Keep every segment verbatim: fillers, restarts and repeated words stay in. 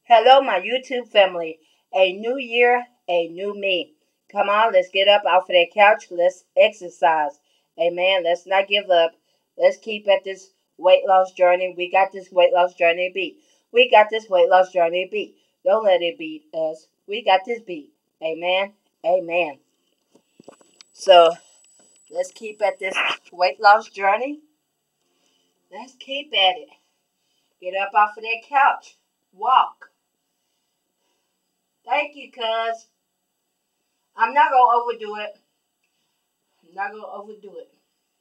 Hello, my YouTube family. A new year, a new me. Come on, let's get up off of that couch. Let's exercise. Amen. Let's not give up. Let's keep at this weight loss journey. We got this weight loss journey beat. We got this weight loss journey beat. Don't let it beat us. We got this beat. Amen. Amen. So let's keep at this weight loss journey. Let's keep at it. Get up off of that couch. Walk. Thank you, cuz. I'm not going to overdo it. I'm not going to overdo it.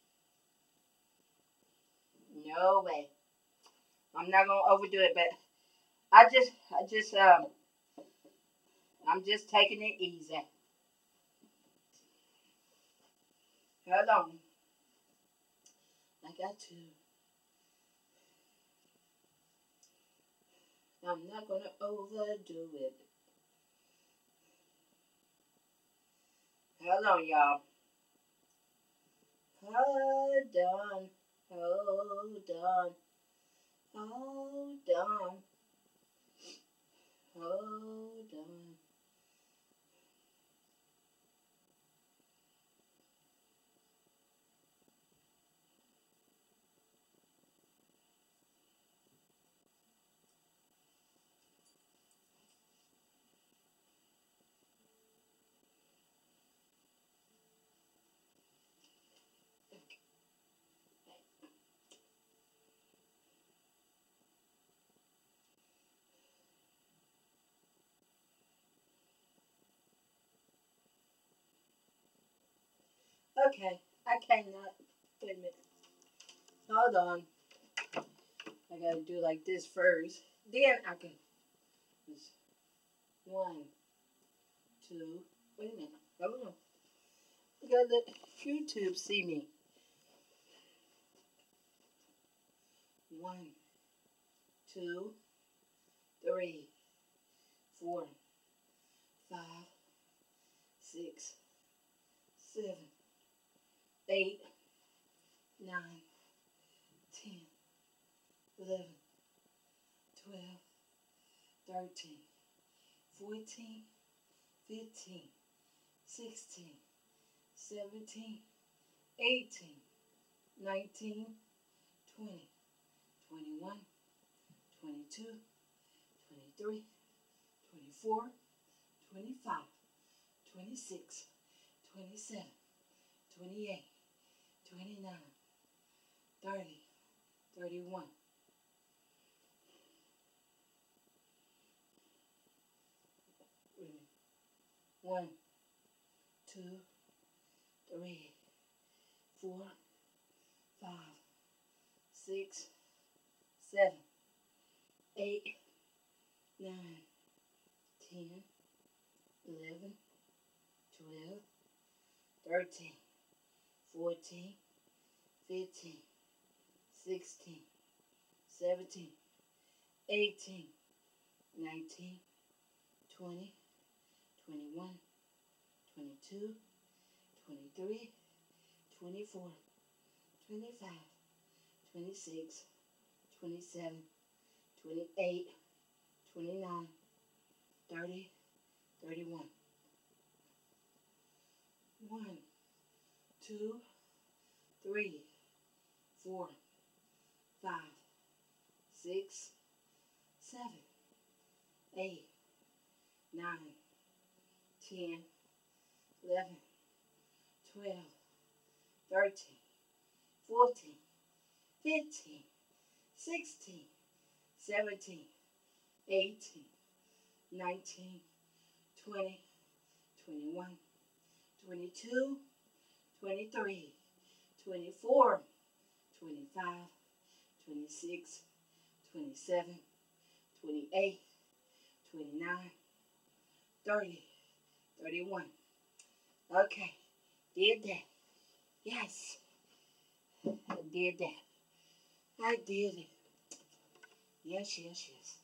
No way. I'm not going to overdo it, but I just, I just, um, I'm just taking it easy. Hold on. I got to. I'm not going to overdo it. Hold on, y'all. Hold on. Hold on. Hold on. Hold on. Okay, I cannot. Wait a minute. Hold on. I gotta do like this first. Then I can. One, two. Wait a minute. Hold on. I gotta let YouTube see me. One, two, three, four, five, six, seven, eight, nine, ten, eleven, twelve, thirteen, fourteen, fifteen, sixteen, seventeen, eighteen, nineteen, twenty, twenty-one, twenty-two, twenty-three, twenty-four, twenty-five, twenty-six, twenty-seven, twenty-eight, twenty-nine, thirty, thirty-one. One, two, three, four, five, six, seven, eight, nine, ten, eleven, twelve, thirteen, fourteen, fifteen, sixteen, seventeen, eighteen, nineteen, twenty, twenty-one, twenty-two, twenty-three, twenty-four, twenty-five, twenty-six, twenty-seven, twenty-eight, twenty-nine, thirty, thirty-one. One, two, three, four, five, six, seven, eight, nine, ten, eleven, twelve, thirteen, fourteen, fifteen, sixteen, seventeen, eighteen, nineteen, twenty, twenty-one, twenty-two, twenty-three, twenty-four, twenty-five, twenty-six, twenty-seven, twenty-eight, twenty-nine, thirty, thirty-one. Okay, did that. Yes, I did that. I did it. Yes, yes, yes.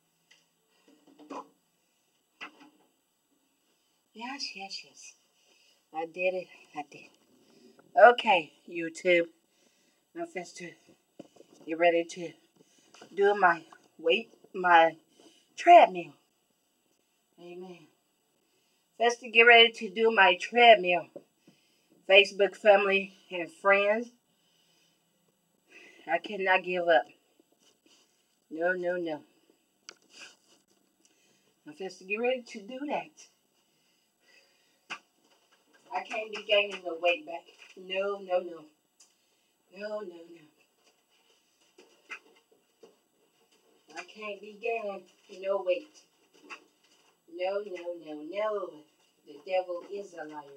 Yes, yes, yes. I did it. I did. Okay, YouTube. Now, first to get ready to do my weight, my treadmill. Amen. Let's get ready to do my treadmill. Facebook family and friends, I cannot give up. No, no, no. I'm supposed to get ready to do that. I can't be gaining no weight back. No, no, no. No, no, no. I can't be gaining no weight. No, no, no, no. The devil is a liar.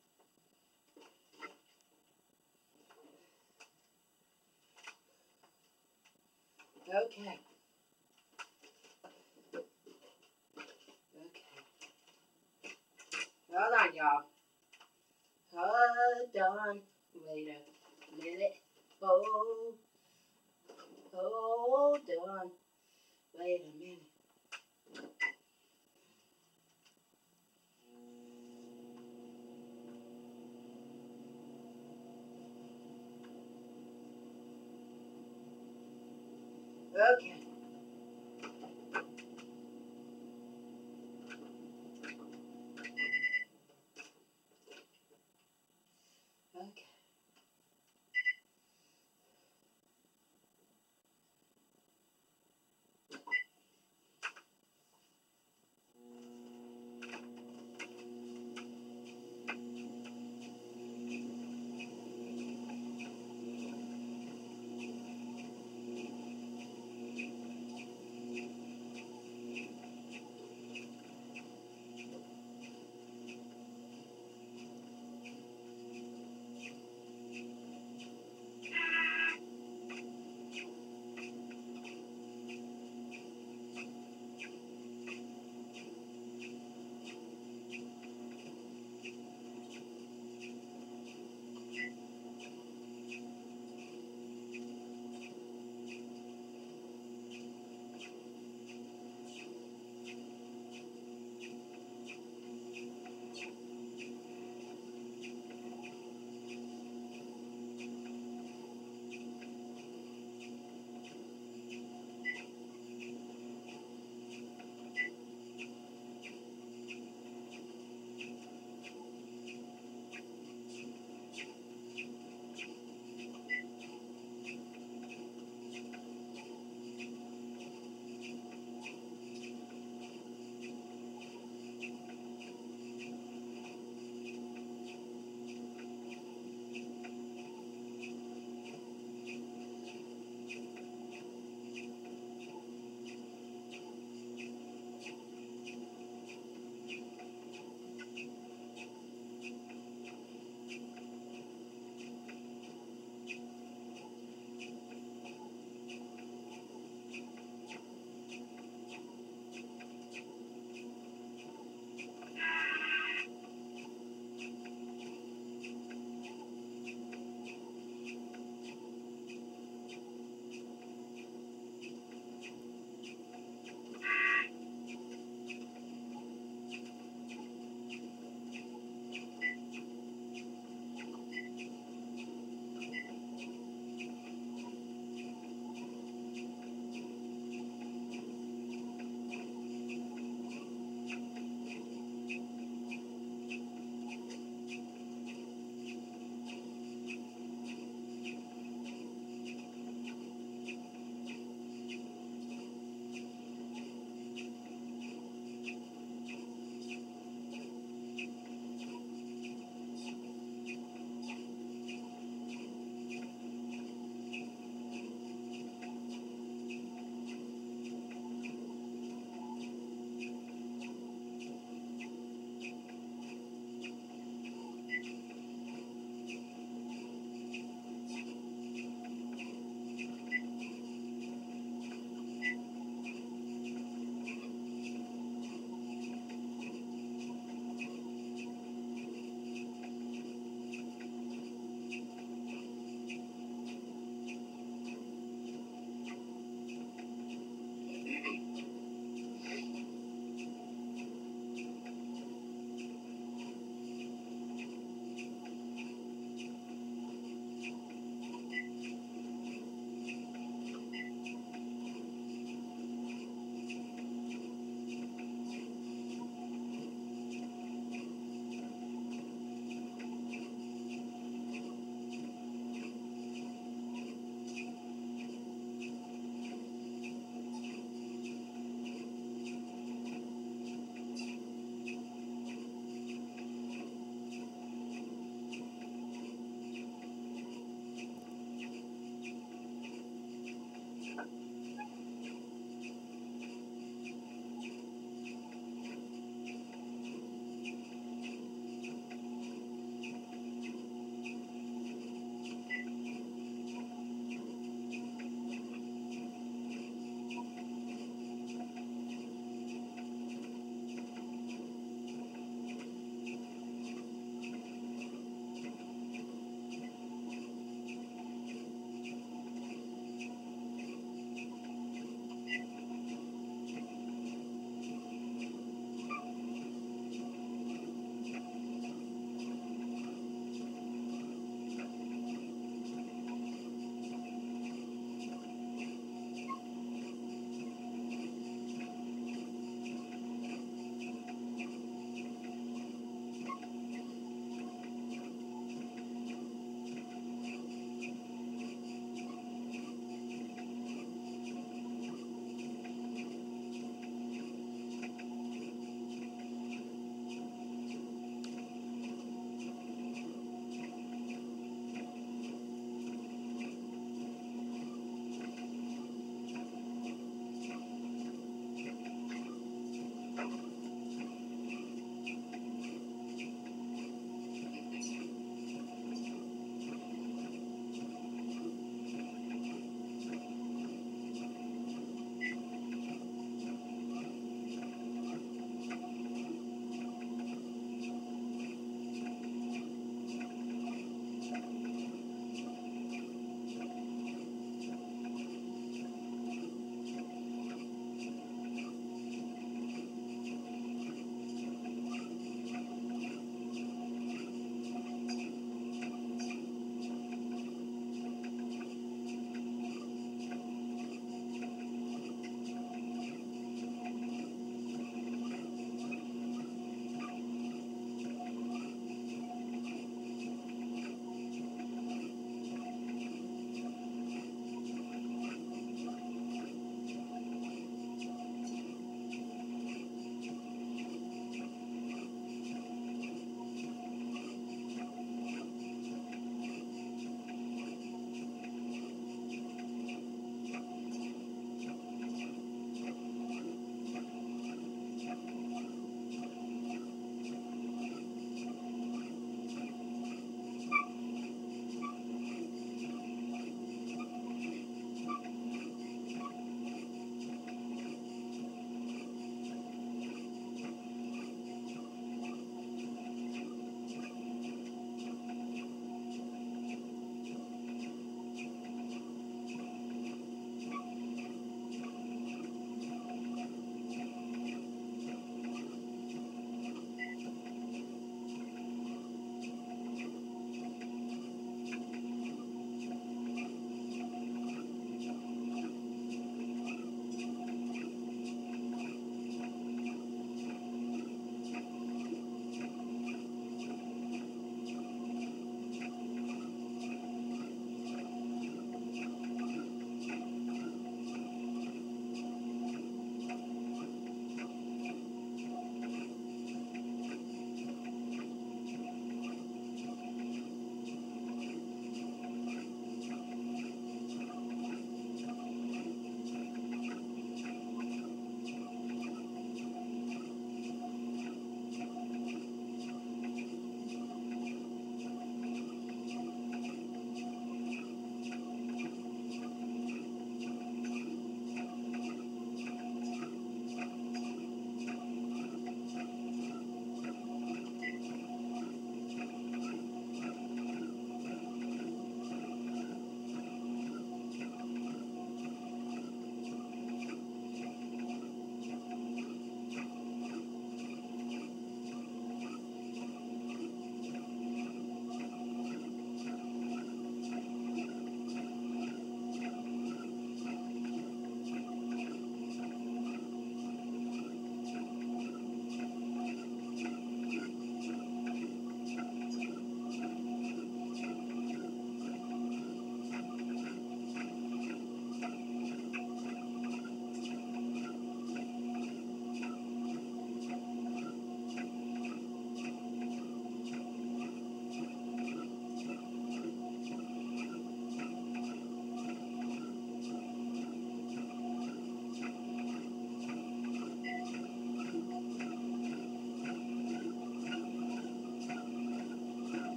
Okay. Okay. Hold on, y'all. Hold on. Wait a minute. Hold. Hold on. Wait a minute. Okay.